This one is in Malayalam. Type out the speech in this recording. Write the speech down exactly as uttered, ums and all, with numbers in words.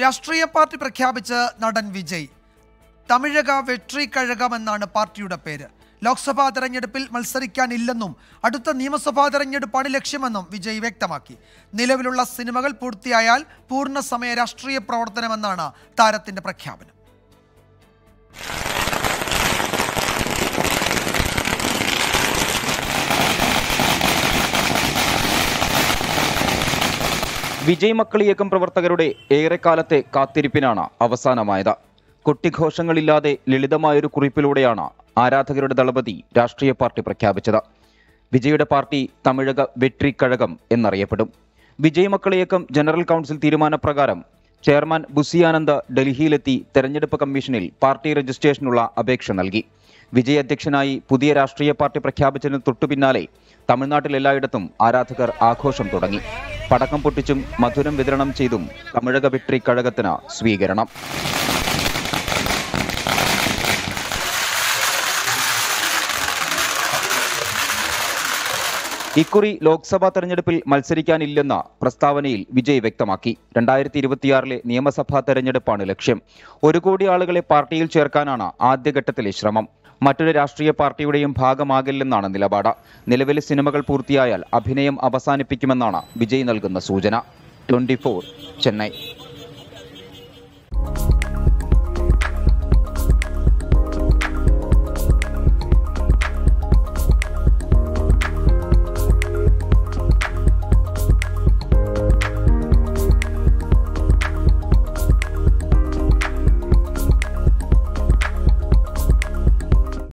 രാഷ്ട്രീയ പാർട്ടി പ്രഖ്യാപിച്ച് നടൻ വിജയ്. തമിഴക വെട്രി കഴകമെന്നാണ് പാർട്ടിയുടെ പേര്. ലോക്സഭാ തെരഞ്ഞെടുപ്പിൽ മത്സരിക്കാനില്ലെന്നും അടുത്ത നിയമസഭാ തെരഞ്ഞെടുപ്പാണ് ലക്ഷ്യമെന്നും വിജയ് വ്യക്തമാക്കി. നിലവിലുള്ള സിനിമകൾ പൂർത്തിയായാൽ പൂർണ്ണസമയ രാഷ്ട്രീയ പ്രവർത്തനമെന്നാണ് താരത്തിന്റെ പ്രഖ്യാപനം. വിജയ് മക്കളിയക്കം പ്രവർത്തകരുടെ ഏറെക്കാലത്തെ കാത്തിരിപ്പിനാണ് അവസാനമായത്. കൊട്ടിഘോഷങ്ങളില്ലാതെ ലളിതമായൊരു കുറിപ്പിലൂടെയാണ് ആരാധകരുടെ ദളപതി രാഷ്ട്രീയ പാർട്ടി പ്രഖ്യാപിച്ചത്. വിജയുടെ party Tamilaga Vettri Kazhagam എന്നറിയപ്പെടും. Vijay മക്കളിയക്കം general council തീരുമാനപ്രകാരം chairman ബുസിയാനന്ദ് ഡൽഹിയിലെത്തി തെരഞ്ഞെടുപ്പ് കമ്മീഷനിൽ പാർട്ടി രജിസ്ട്രേഷനുള്ള അപേക്ഷ നൽകി. വിജയ് അധ്യക്ഷനായി പുതിയ രാഷ്ട്രീയ പാർട്ടി പ്രഖ്യാപിച്ചതിന് തൊട്ടുപിന്നാലെ തമിഴ്നാട്ടിൽ എല്ലായിടത്തും ആരാധകർ ആഘോഷം തുടങ്ങി. പടക്കം പൊട്ടിച്ചും മധുരം വിതരണം ചെയ്തും തമിഴക വെട്രി കഴകത്തിന് സ്വീകരണം. ഇക്കുറി ലോക്സഭാ തെരഞ്ഞെടുപ്പിൽ മത്സരിക്കാനില്ലെന്ന പ്രസ്താവനയിൽ വിജയ് വ്യക്തമാക്കി. രണ്ടായിരത്തി ഇരുപത്തിയാറിലെ നിയമസഭാ തെരഞ്ഞെടുപ്പാണ് ലക്ഷ്യം. ഒരു കോടി ആളുകളെ പാർട്ടിയിൽ ചേർക്കാനാണ് ആദ്യഘട്ടത്തിലെ ശ്രമം. മറ്റൊരു രാഷ്ട്രീയ പാർട്ടിയുടെയും ഭാഗമാകില്ലെന്നാണ് നിലപാട്. നിലവിലെ സിനിമകൾ പൂർത്തിയായാൽ അഭിനയം അവസാനിപ്പിക്കുമെന്നാണ് വിജയ് നൽകുന്ന സൂചന. Twenty four Chennai.